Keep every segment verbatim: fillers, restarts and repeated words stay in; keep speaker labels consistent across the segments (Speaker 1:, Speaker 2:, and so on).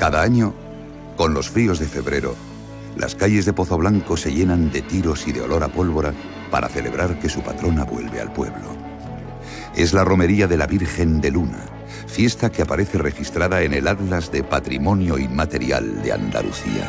Speaker 1: Cada año, con los fríos de febrero, las calles de Pozoblanco se llenan de tiros y de olor a pólvora para celebrar que su patrona vuelve al pueblo. Es la romería de la Virgen de Luna, fiesta que aparece registrada en el Atlas de Patrimonio Inmaterial de Andalucía.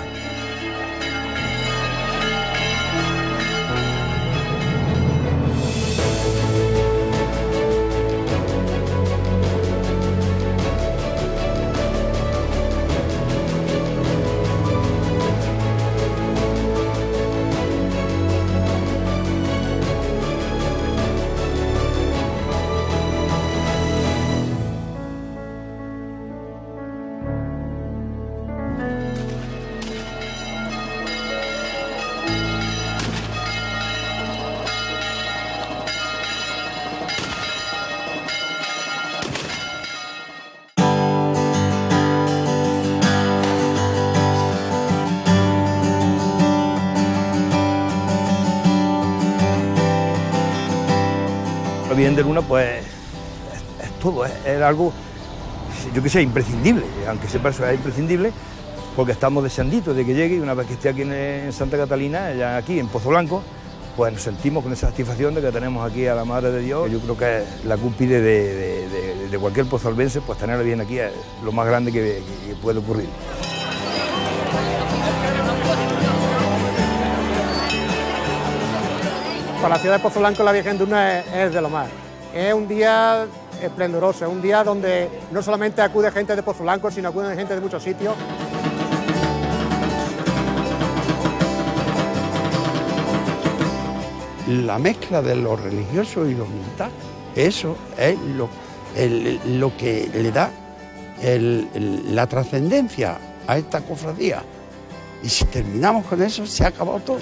Speaker 2: La Virgen de Luna, pues, es, es todo, es, es algo, yo que sé, imprescindible, aunque sepa eso es imprescindible, porque estamos deseanditos de que llegue y una vez que esté aquí en, en Santa Catalina, ya aquí en Pozoblanco, pues nos sentimos con esa satisfacción de que tenemos aquí a la Madre de Dios. Yo creo que es la cúspide de, de, de, de cualquier pozolvense, pues tenerla bien aquí es lo más grande que, que puede ocurrir.
Speaker 3: Para la ciudad de Pozoblanco la Virgen de Luna es, es de lo más. Es un día esplendoroso, es un día donde no solamente acude gente de Pozoblanco, sino acude gente de muchos sitios.
Speaker 4: La mezcla de lo religioso y lo militar, eso es lo, el, lo que le da el, el, la trascendencia a esta cofradía. Y si terminamos con eso, se ha acabado todo.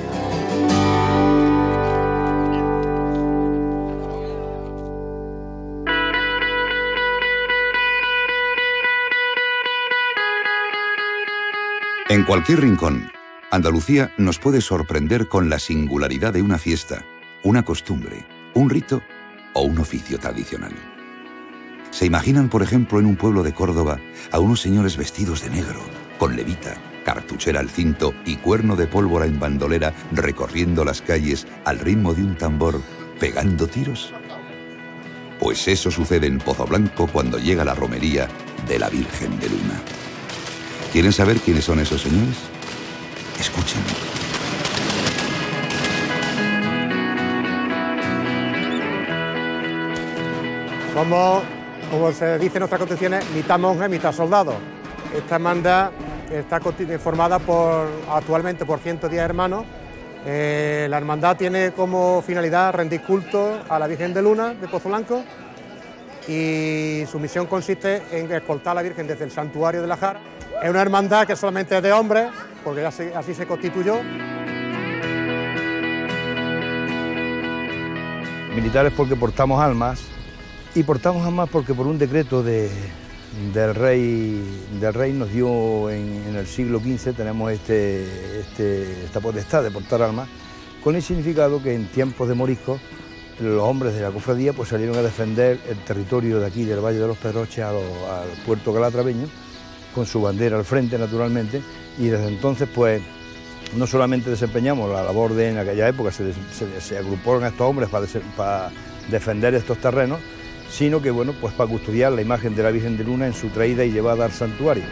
Speaker 1: En cualquier rincón, Andalucía nos puede sorprender con la singularidad de una fiesta, una costumbre, un rito o un oficio tradicional. ¿Se imaginan, por ejemplo, en un pueblo de Córdoba a unos señores vestidos de negro, con levita, cartuchera al cinto y cuerno de pólvora en bandolera recorriendo las calles al ritmo de un tambor, pegando tiros? Pues eso sucede en Pozoblanco cuando llega la romería de la Virgen de Luna. ¿Quieren saber quiénes son esos señores? Escuchen.
Speaker 3: Somos, como se dice en nuestras constituciones, mitad monje, mitad soldado. Esta hermandad está formada por, actualmente por ciento diez hermanos. Eh, la hermandad tiene como finalidad rendir culto a la Virgen de Luna de Pozoblanco y su misión consiste en escoltar a la Virgen desde el santuario de la Jara. Es una hermandad que solamente es de hombres, porque así, así se constituyó.
Speaker 2: Militares porque portamos armas, y portamos armas porque por un decreto de, del, rey, del rey nos dio en, en el siglo quince, tenemos este, este, esta potestad de portar armas, con el significado que en tiempos de moriscos los hombres de la cofradía pues salieron a defender el territorio de aquí, del Valle de los Pedroches, al puerto calatraveño, con su bandera al frente, naturalmente, y desde entonces, pues, no solamente desempeñamos la labor de, en aquella época, se, se, se agruparon estos hombres para, para defender estos terrenos, sino que, bueno, pues para custodiar la imagen de la Virgen de Luna en su traída y llevada al santuario.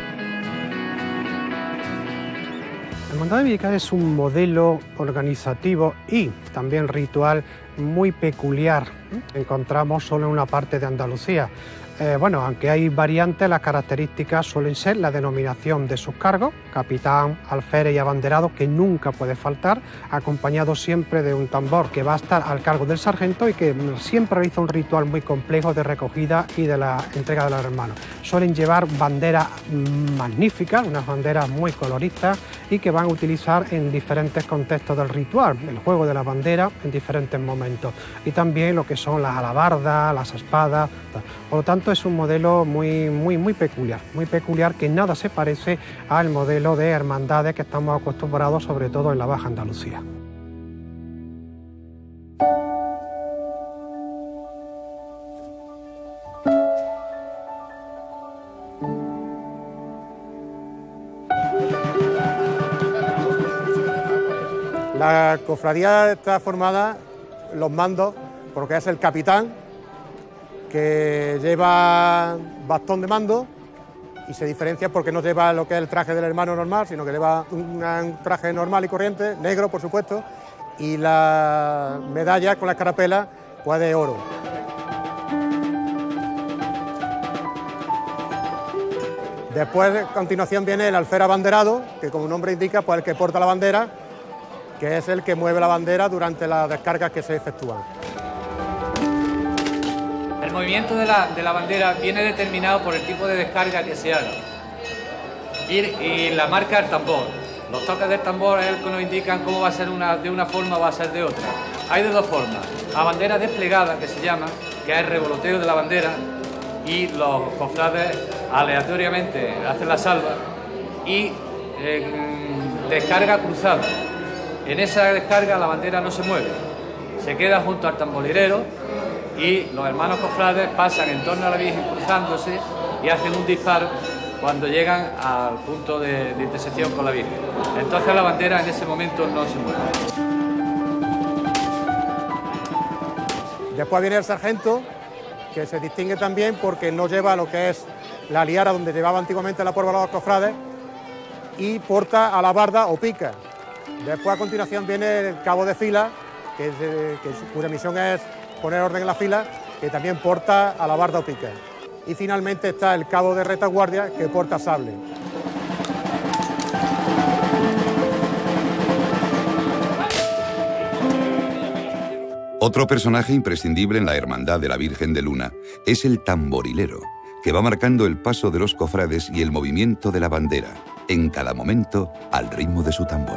Speaker 3: La Hermandad Militar es un modelo organizativo y también ritual muy peculiar. Encontramos solo en una parte de Andalucía. Eh, bueno, aunque hay variantes, las características suelen ser la denominación de sus cargos, capitán, alférez y abanderado, que nunca puede faltar, acompañado siempre de un tambor que va a estar al cargo del sargento y que siempre realiza un ritual muy complejo de recogida y de la entrega de los hermanos. Suelen llevar banderas magníficas, unas banderas muy coloristas y que van a utilizar en diferentes contextos del ritual, el juego de la bandera en diferentes momentos y también lo que son las alabardas, las espadas. Por lo tanto, es un modelo muy, muy, muy peculiar, muy peculiar que nada se parece al modelo de hermandades que estamos acostumbrados, sobre todo en la Baja Andalucía.
Speaker 5: La cofradía está formada, los mandos, por lo que es el capitán, que lleva bastón de mando y se diferencia porque no lleva lo que es el traje del hermano normal, sino que lleva un, un traje normal y corriente, negro por supuesto, y la medalla con la escarapela pues de oro. Después, a continuación, viene el alférez abanderado, que como un nombre indica, pues el que porta la bandera, que es el que mueve la bandera durante las descargas que se efectúan.
Speaker 6: El movimiento de la, de la bandera viene determinado por el tipo de descarga que se haga y, y la marca del tambor. Los toques del tambor es el que nos indican cómo va a ser una, de una forma o va a ser de otra. Hay de dos formas, la bandera desplegada, que se llama, que es el revoloteo de la bandera, y los cofrades aleatoriamente hacen la salva, y eh, descarga cruzada. En esa descarga la bandera no se mueve, se queda junto al tamborilero y los hermanos cofrades pasan en torno a la Virgen cruzándose y hacen un disparo cuando llegan al punto de, de intersección con la Virgen. Entonces la bandera en ese momento no se mueve.
Speaker 5: Después viene el sargento, que se distingue también porque no lleva lo que es la liara donde llevaba antiguamente la porva de los cofrades y porta alabarda o pica. Después a continuación viene el cabo de fila, que, es de, que cuya misión es poner orden en la fila, que también porta alabarda o pica. Y finalmente está el cabo de retaguardia, que porta sable.
Speaker 1: Otro personaje imprescindible en la Hermandad de la Virgen de Luna es el tamborilero, que va marcando el paso de los cofrades y el movimiento de la bandera, en cada momento al ritmo de su tambor.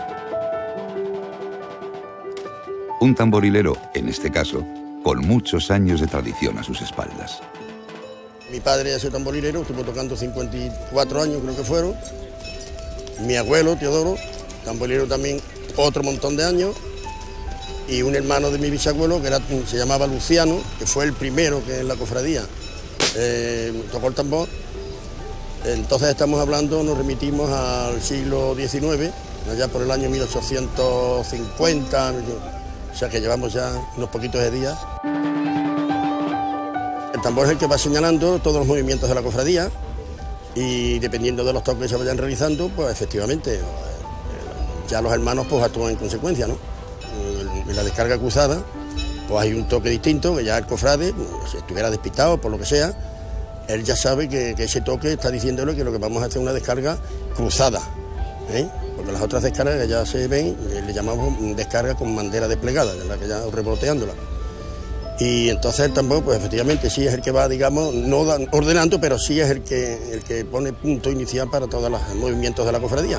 Speaker 1: Un tamborilero, en este caso, con muchos años de tradición a sus espaldas.
Speaker 7: Mi padre es tamborilero, estuvo tocando cincuenta y cuatro años, creo que fueron. Mi abuelo, Teodoro, tamborilero también, otro montón de años. Y un hermano de mi bisabuelo, que era, se llamaba Luciano, que fue el primero que en la cofradía eh, tocó el tambor. Entonces estamos hablando, nos remitimos al siglo diecinueve, allá por el año mil ochocientos cincuenta, o sea que llevamos ya unos poquitos de días. El tambor es el que va señalando todos los movimientos de la cofradía y dependiendo de los toques que se vayan realizando, pues efectivamente ya los hermanos pues actúan en consecuencia, ¿no? En la descarga cruzada, pues hay un toque distinto, que ya el cofrade, si estuviera despistado por lo que sea, él ya sabe que, que ese toque está diciéndole que lo que vamos a hacer es una descarga cruzada, ¿eh? Porque las otras descargas que ya se ven, le llamamos descarga con bandera desplegada, que es la que ya revoloteándola. Y entonces el tambor, pues efectivamente sí es el que va, digamos, no ordenando, pero sí es el que, el que pone punto inicial para todos los movimientos de la cofradía.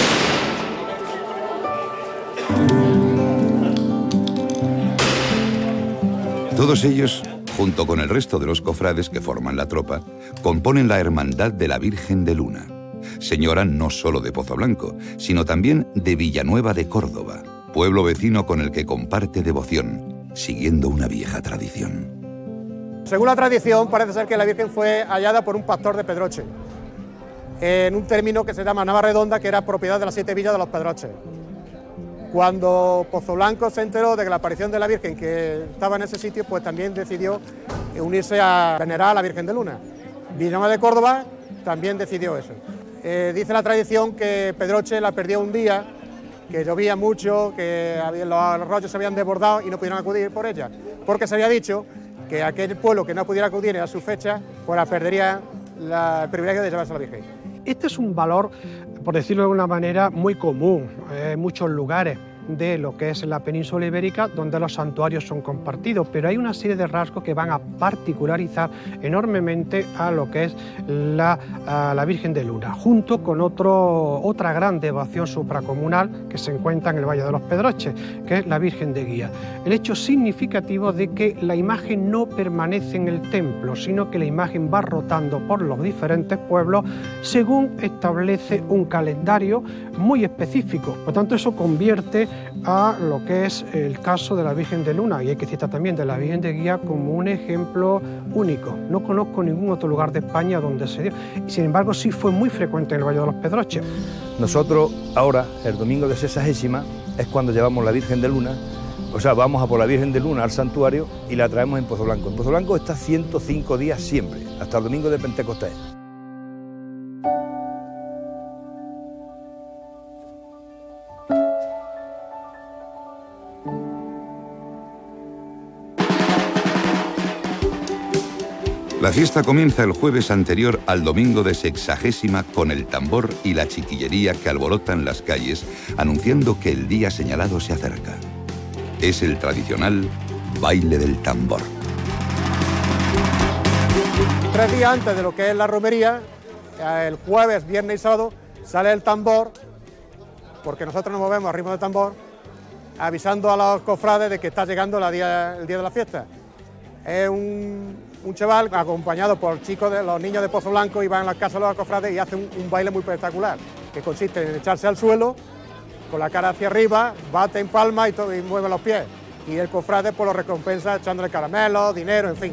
Speaker 1: Todos ellos, junto con el resto de los cofrades que forman la tropa, componen la Hermandad de la Virgen de Luna, señora no solo de Pozo Blanco, sino también de Villanueva de Córdoba, pueblo vecino con el que comparte devoción, siguiendo una vieja tradición.
Speaker 5: Según la tradición, parece ser que la Virgen fue hallada por un pastor de Pedroche, en un término que se llama Navarredonda, que era propiedad de las siete villas de los Pedroches. Cuando Pozo Blanco se enteró de que la aparición de la Virgen que estaba en ese sitio, pues también decidió unirse a venerar a la Virgen de Luna. Villanueva de Córdoba también decidió eso. Eh, dice la tradición que Pedroche la perdió un día, que llovía mucho, que había, los arroyos se habían desbordado y no pudieron acudir por ella, porque se había dicho que aquel pueblo que no pudiera acudir a su fecha, pues la perdería la, el privilegio de llevarse a la Virgen.
Speaker 3: Este es un valor, por decirlo de alguna manera, muy común en muchos lugares de lo que es la península ibérica, donde los santuarios son compartidos, pero hay una serie de rasgos que van a particularizar enormemente a lo que es la, la Virgen de Luna, junto con otro, otra gran devoción supracomunal que se encuentra en el Valle de los Pedroches, que es la Virgen de Guía. El hecho significativo de que la imagen no permanece en el templo, sino que la imagen va rotando por los diferentes pueblos según establece un calendario muy específico. Por tanto, eso convierte a lo que es el caso de la Virgen de Luna, y hay que citar también de la Virgen de Guía como un ejemplo único. No conozco ningún otro lugar de España donde se dio, y sin embargo sí fue muy frecuente en el Valle de los Pedroches.
Speaker 2: Nosotros ahora, el domingo de sexagésima, es cuando llevamos la Virgen de Luna, o sea, vamos a por la Virgen de Luna al santuario y la traemos en Pozo Blanco. En Pozo Blanco está ciento cinco días siempre, hasta el domingo de Pentecostés.
Speaker 1: La fiesta comienza el jueves anterior al domingo de Sexagésima con el tambor y la chiquillería que alborotan las calles, anunciando que el día señalado se acerca. Es el tradicional baile del tambor.
Speaker 5: Tres días antes de lo que es la romería, el jueves, viernes y sábado, sale el tambor, porque nosotros nos movemos a ritmo de tambor, avisando a los cofrades de que está llegando la día, el día de la fiesta. Es un, un chaval acompañado por chicos de los niños de Pozo Blanco y van a las casas de los cofrades y hace un, un baile muy espectacular, que consiste en echarse al suelo, con la cara hacia arriba, bate en palma y, todo, y mueve los pies. Y el cofrade pues lo recompensa echándole caramelos, dinero, en fin.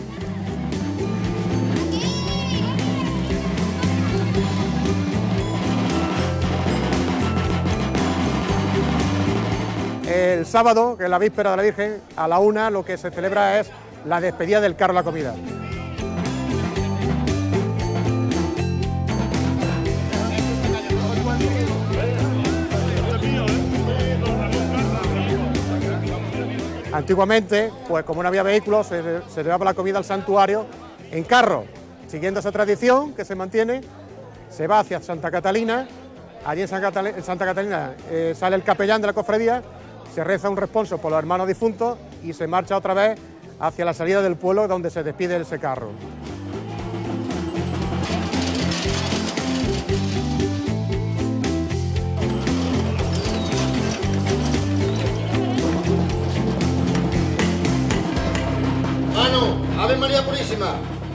Speaker 5: El sábado, que es la víspera de la Virgen, a la una lo que se celebra es la despedida del carro de la comida. Antiguamente, pues como no había vehículos, se, se llevaba la comida al santuario en carro. Siguiendo esa tradición que se mantiene, se va hacia Santa Catalina. Allí en Santa Catalina, en Santa Catalina eh, sale el capellán de la cofradía, se reza un responso por los hermanos difuntos y se marcha otra vez hacia la salida del pueblo donde se despide ese carro.
Speaker 7: Mano, Ave María Purísima.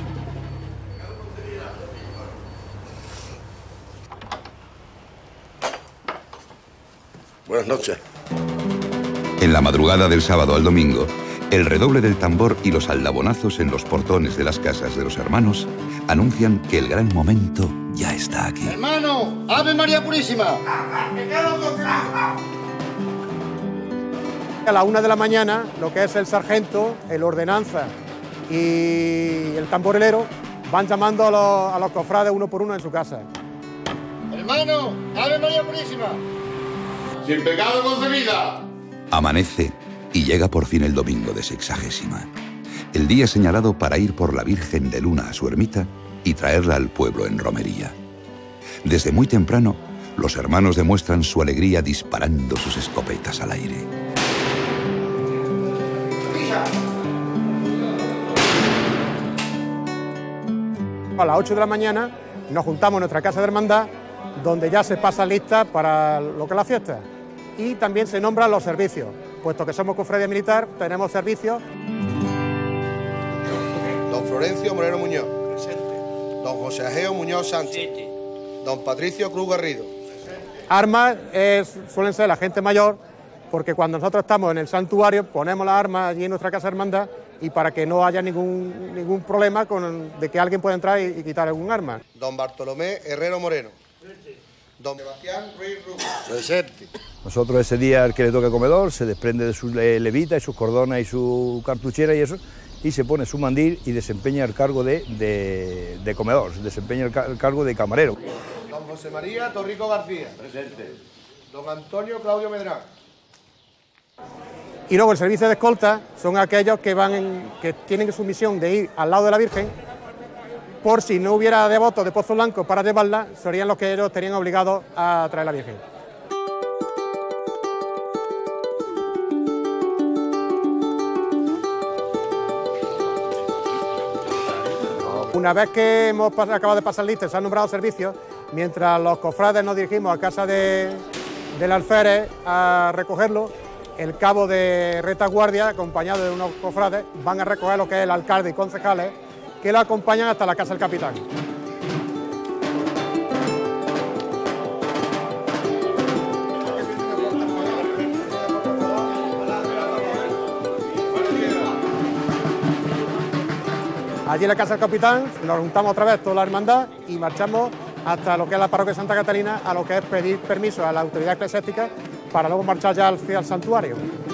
Speaker 7: Buenas noches.
Speaker 1: En la madrugada del sábado al domingo, el redoble del tambor y los aldabonazos en los portones de las casas de los hermanos anuncian que el gran momento ya está aquí.
Speaker 7: Hermano, Ave María Purísima.
Speaker 5: A la una de la mañana, lo que es el sargento, el ordenanza y el tamborilero van llamando a los, a los cofrades uno por uno en su casa.
Speaker 7: Hermano, Ave María Purísima. Sin pecado concebida.
Speaker 1: Amanece y llega por fin el domingo de Sexagésima, el día señalado para ir por la Virgen de Luna a su ermita y traerla al pueblo en romería. Desde muy temprano, los hermanos demuestran su alegría disparando sus escopetas al aire.
Speaker 5: A las ocho de la mañana nos juntamos en nuestra casa de hermandad, donde ya se pasa lista para lo que es la fiesta. Y también se nombran los servicios, puesto que somos cofradía militar, tenemos servicios.
Speaker 8: Don Florencio Moreno Muñoz. Presente. Don José Ageo Muñoz Sánchez. Sí. Don Patricio Cruz Garrido.
Speaker 5: Presente. Armas es, suelen ser la gente mayor, porque cuando nosotros estamos en el santuario ponemos las armas allí en nuestra casa de hermandad y para que no haya ningún, ningún problema con, de que alguien pueda entrar y, y quitar algún arma.
Speaker 8: Don Bartolomé Herrero Moreno. Presente. Don Sebastián Ruiz Rubio. Presente.
Speaker 2: Nosotros ese día el que le toca comedor se desprende de sus levitas y sus cordonas y su cartuchera y eso, y se pone su mandil y desempeña el cargo de, de, de comedor, desempeña el, el cargo de camarero.
Speaker 8: Don José María Torrico García. Presente. Don Antonio Claudio Medrán.
Speaker 5: Y luego el servicio de escolta son aquellos que, van en, que tienen su misión de ir al lado de la Virgen, por si no hubiera devotos de Pozo Blanco para llevarla, serían los que ellos tenían obligados a traer la Virgen. Una vez que hemos acabado de pasar lista y se han nombrado servicios, mientras los cofrades nos dirigimos a casa de, del alférez a recogerlo, el cabo de retaguardia, acompañado de unos cofrades, van a recoger lo que es el alcalde y concejales, que lo acompañan hasta la casa del capitán. Allí en la casa del capitán nos juntamos otra vez toda la hermandad y marchamos hasta lo que es la parroquia de Santa Catalina, a lo que es pedir permiso a la autoridad eclesiástica para luego marchar ya hacia el santuario.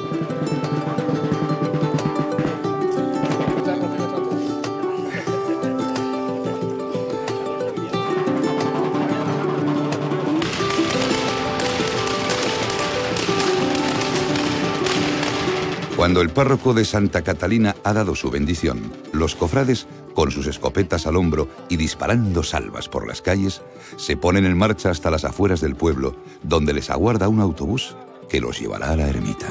Speaker 1: Cuando el párroco de Santa Catalina ha dado su bendición, los cofrades, con sus escopetas al hombro y disparando salvas por las calles, se ponen en marcha hasta las afueras del pueblo, donde les aguarda un autobús que los llevará a la ermita.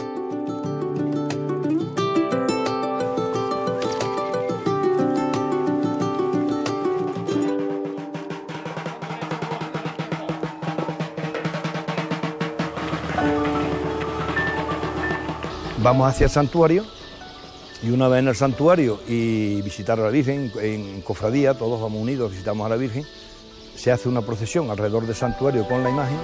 Speaker 2: Vamos hacia el santuario y una vez en el santuario y visitar a la Virgen en cofradía, todos vamos unidos, visitamos a la Virgen, se hace una procesión alrededor del santuario con la imagen.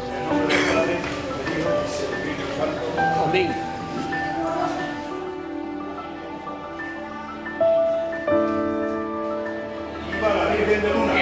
Speaker 9: ¡Viva la Virgen de Luna!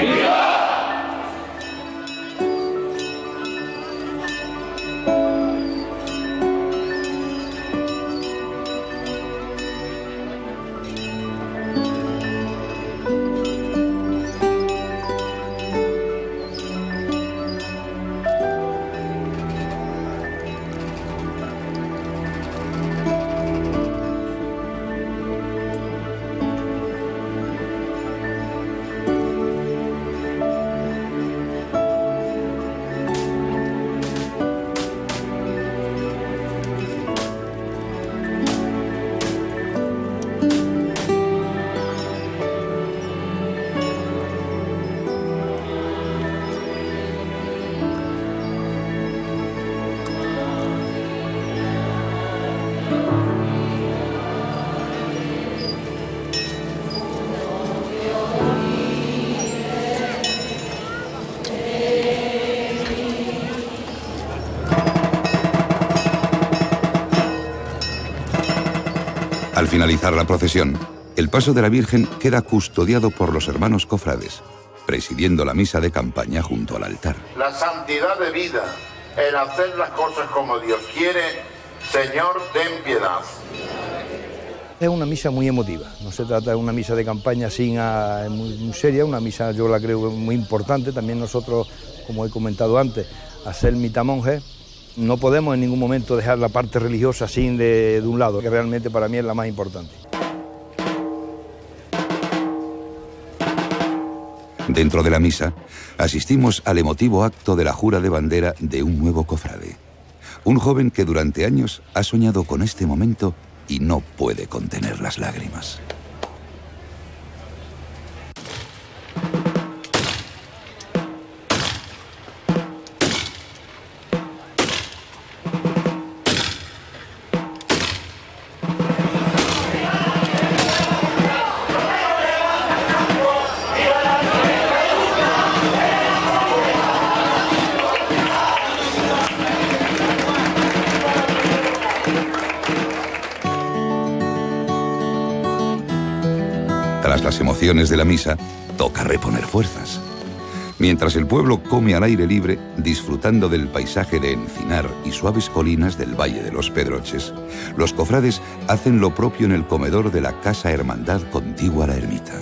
Speaker 1: Al finalizar la procesión, el paso de la Virgen queda custodiado por los hermanos cofrades, presidiendo la misa de campaña junto al altar.
Speaker 10: La santidad de vida, el hacer las cosas como Dios quiere, Señor, ten piedad.
Speaker 2: Es una misa muy emotiva, no se trata de una misa de campaña sin a, muy, muy seria, una misa yo la creo muy importante. También nosotros, como he comentado antes, a ser mitamonjes, no podemos en ningún momento dejar la parte religiosa sin de, de un lado, que realmente para mí es la más importante.
Speaker 1: Dentro de la misa, asistimos al emotivo acto de la jura de bandera de un nuevo cofrade. Un joven que durante años ha soñado con este momento y no puede contener las lágrimas. Tras las emociones de la misa, toca reponer fuerzas. Mientras el pueblo come al aire libre, disfrutando del paisaje de encinar y suaves colinas del Valle de los Pedroches, los cofrades hacen lo propio en el comedor de la Casa Hermandad contigua a la ermita.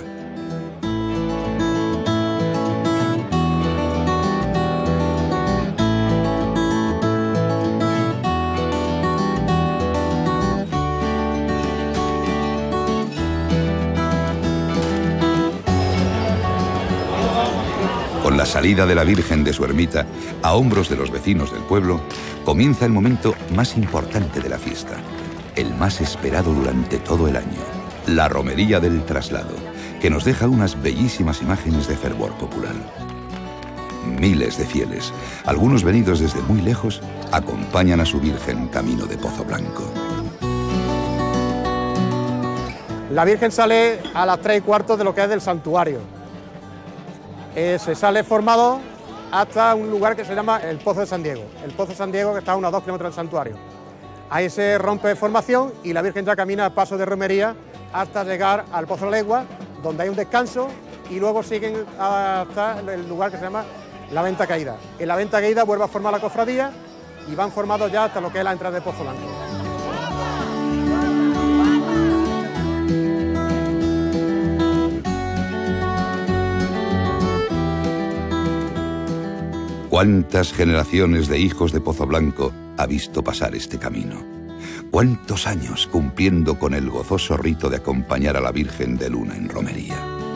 Speaker 1: Con la salida de la Virgen de su ermita, a hombros de los vecinos del pueblo, comienza el momento más importante de la fiesta, el más esperado durante todo el año, la romería del traslado, que nos deja unas bellísimas imágenes de fervor popular. Miles de fieles, algunos venidos desde muy lejos, acompañan a su Virgen camino de Pozo Blanco.
Speaker 5: La Virgen sale a las tres y cuarto de lo que es del santuario. Eh, se sale formado hasta un lugar que se llama el Pozo de San Diego. El Pozo de San Diego, que está a unos dos kilómetros del santuario. Ahí se rompe formación y la Virgen ya camina a paso de romería hasta llegar al Pozo de la Legua, donde hay un descanso, y luego siguen hasta el lugar que se llama la Venta Caída. En la Venta Caída vuelve a formar la cofradía y van formados ya hasta lo que es la entrada de Pozo Blanco.
Speaker 1: ¿Cuántas generaciones de hijos de Pozo Blanco ha visto pasar este camino? ¿Cuántos años cumpliendo con el gozoso rito de acompañar a la Virgen de Luna en romería?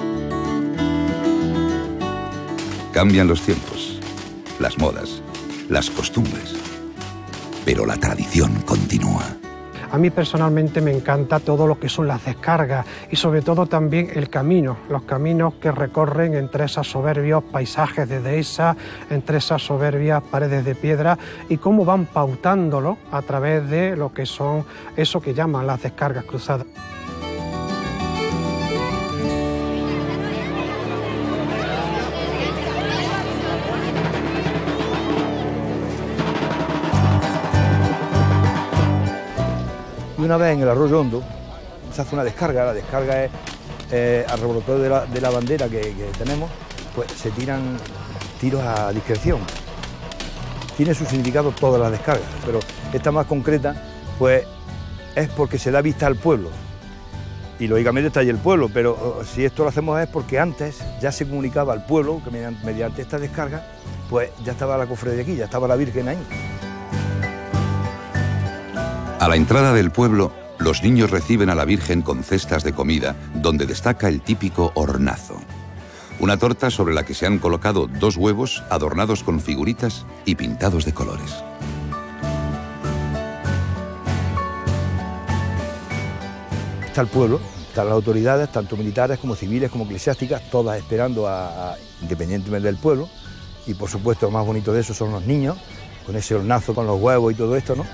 Speaker 1: Cambian los tiempos, las modas, las costumbres, pero la tradición continúa.
Speaker 3: A mí personalmente me encanta todo lo que son las descargas y sobre todo también el camino, los caminos que recorren entre esos soberbios paisajes de dehesa, entre esas soberbias paredes de piedra y cómo van pautándolo a través de lo que son eso que llaman las descargas cruzadas.
Speaker 2: Y una vez en el Arroyo Hondo se hace una descarga, la descarga es eh, al revoloteo de la, de la bandera que, que tenemos, pues se tiran tiros a discreción. Tiene su significado todas las descargas, pero esta más concreta pues es porque se da vista al pueblo. Y lógicamente está ahí el pueblo, pero si esto lo hacemos es porque antes ya se comunicaba al pueblo que mediante, mediante esta descarga pues ya estaba la cofradía aquí, ya estaba la Virgen ahí.
Speaker 1: A la entrada del pueblo, los niños reciben a la Virgen con cestas de comida, donde destaca el típico hornazo. Una torta sobre la que se han colocado dos huevos adornados con figuritas y pintados de colores.
Speaker 2: Está el pueblo, están las autoridades, tanto militares como civiles como eclesiásticas, todas esperando a, a, independientemente del pueblo. Y por supuesto, lo más bonito de eso son los niños, con ese hornazo, con los huevos y todo esto, ¿no?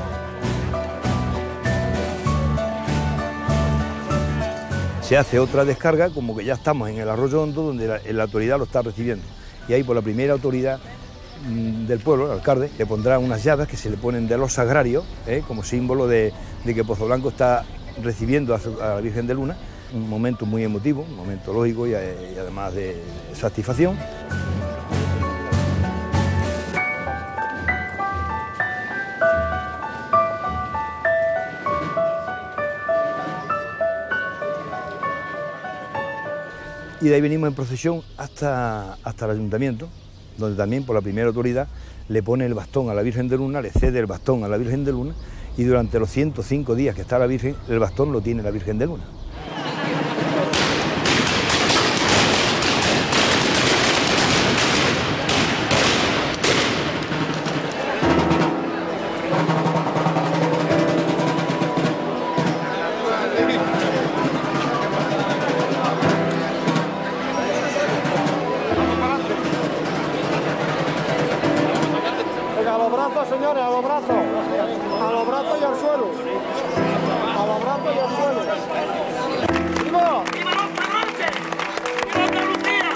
Speaker 2: Se hace otra descarga, como que ya estamos en el Arroyo Hondo, donde la, la autoridad lo está recibiendo. Y ahí por la primera autoridad mmm, del pueblo, el alcalde, le pondrá unas llaves que se le ponen de los sagrarios, ¿eh? como símbolo de, de que Pozo Blanco está recibiendo a, su, a la Virgen de Luna. Un momento muy emotivo, un momento lógico y, y además de satisfacción. Y de ahí venimos en procesión hasta, hasta el ayuntamiento, donde también por la primera autoridad le pone el bastón a la Virgen de Luna, le cede el bastón a la Virgen de Luna y durante los ciento cinco días que está la Virgen, el bastón lo tiene la Virgen de Luna.
Speaker 5: Señores, a los brazos, a los brazos y al suelo, a los brazos y al suelo. ¡Viva! ¡Viva los Pedroches! ¡Viva Andalucía!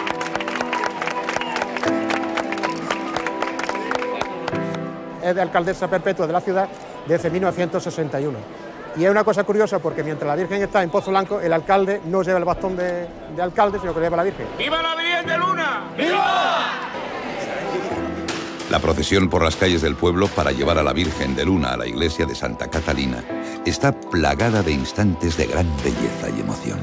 Speaker 5: Es de alcaldesa perpetua de la ciudad desde mil novecientos sesenta y uno. Y es una cosa curiosa porque mientras la Virgen está en Pozo Blanco, el alcalde no lleva el bastón de, de alcalde, sino que lleva la Virgen.
Speaker 9: ¡Viva la Virgen de Luna!
Speaker 5: ¡Viva!
Speaker 1: La procesión por las calles del pueblo para llevar a la Virgen de Luna a la iglesia de Santa Catalina está plagada de instantes de gran belleza y emoción.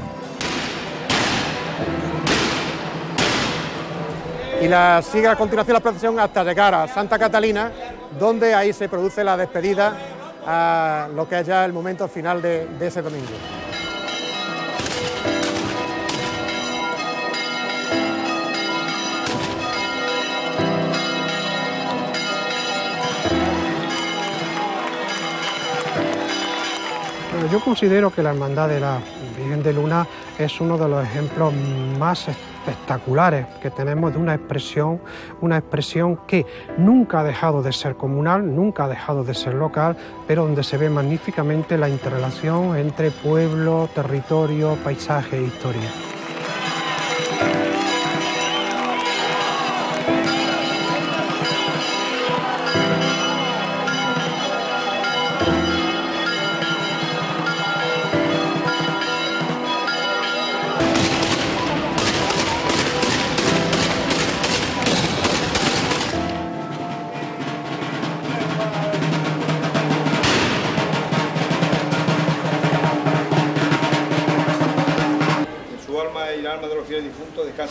Speaker 5: Y la sigue a continuación la procesión hasta llegar a Santa Catalina, donde ahí se produce la despedida a lo que es ya el momento final de, de ese domingo.
Speaker 3: Yo considero que la Hermandad de la Virgen de Luna es uno de los ejemplos más espectaculares que tenemos de una expresión, una expresión que nunca ha dejado de ser comunal, nunca ha dejado de ser local, pero donde se ve magníficamente la interrelación entre pueblo, territorio, paisaje e historia.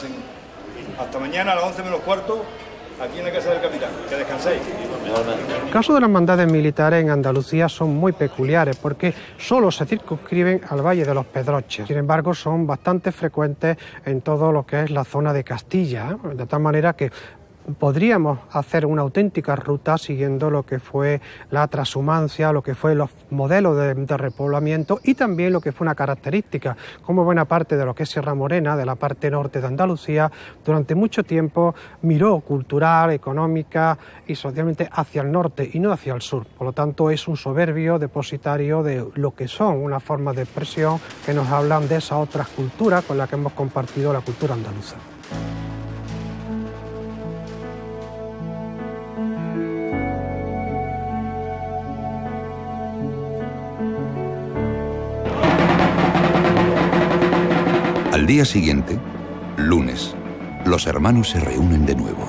Speaker 2: descansen. Hasta mañana a las once menos cuarto, aquí en la casa del capitán. Que descanséis.
Speaker 3: El caso de las hermandades militares en Andalucía son muy peculiares porque solo se circunscriben al Valle de los Pedroches. Sin embargo, son bastante frecuentes en todo lo que es la zona de Castilla, ¿eh? De tal manera que podríamos hacer una auténtica ruta siguiendo lo que fue la transhumancia, lo que fue los modelos de, de repoblamiento y también lo que fue una característica, como buena parte de lo que es Sierra Morena, de la parte norte de Andalucía, durante mucho tiempo miró cultural, económica y socialmente hacia el norte y no hacia el sur. Por lo tanto, es un soberbio depositario de lo que son unas formas de expresión que nos hablan de esas otras culturas con las que hemos compartido la cultura andaluza.
Speaker 1: Al día siguiente, lunes, los hermanos se reúnen de nuevo.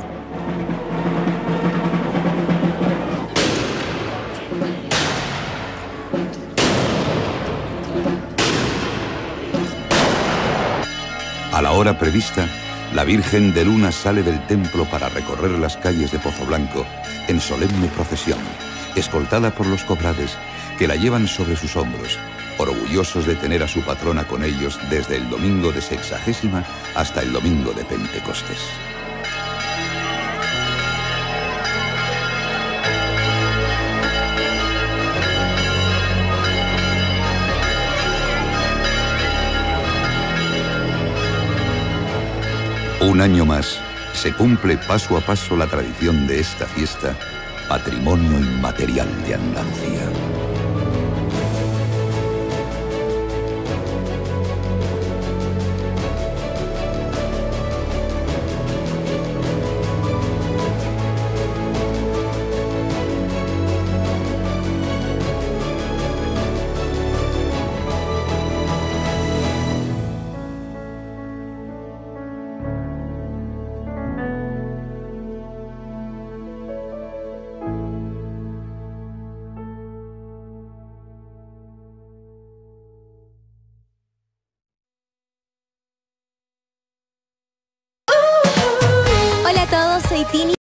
Speaker 1: A la hora prevista, la Virgen de Luna sale del templo para recorrer las calles de Pozoblanco en solemne procesión, escoltada por los cofrades que la llevan sobre sus hombros, orgullosos de tener a su patrona con ellos desde el domingo de Sexagésima hasta el domingo de Pentecostés. Un año más se cumple paso a paso la tradición de esta fiesta, patrimonio inmaterial de Andalucía.
Speaker 9: Hola a todos, soy Tini.